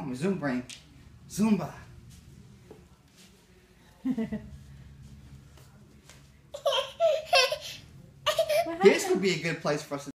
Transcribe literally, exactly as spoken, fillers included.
on, my Zoom brain. Zumba. This would be a good place for us to